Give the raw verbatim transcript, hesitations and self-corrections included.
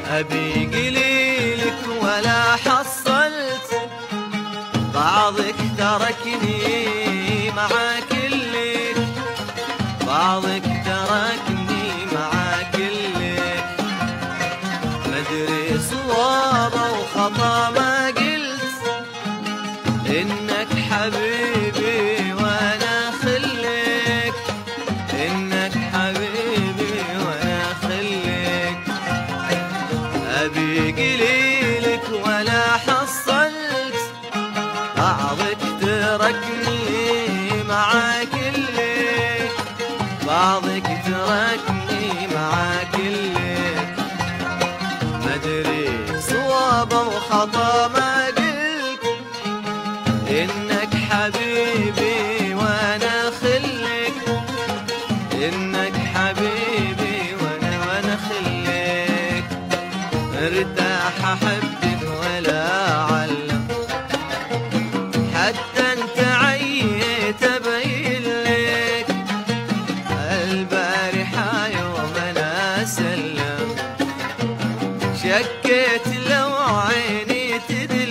أبي قليلك ولا حصلت، بعضك تركني مع كلك، بعضك تركني مع كلك. مدري صوابه وخطا ما قلت إنك حبيبي وأنا خلك، إنك حبيبي وأنا خلك. أبي قليلك ولا حصلت، بعضك تركني مع كلك، بعضك تركني مع كلك. مدري صوابه وخطا ما قلت إنك حبيبي وأنا خلك، إنك حبيبي وأنا وأنا خلك. ارتاح أحبك ولا علم، حتى انت عييت أبين لك. البارحة يوم أنا أسلم، شكيت لو عيني تدري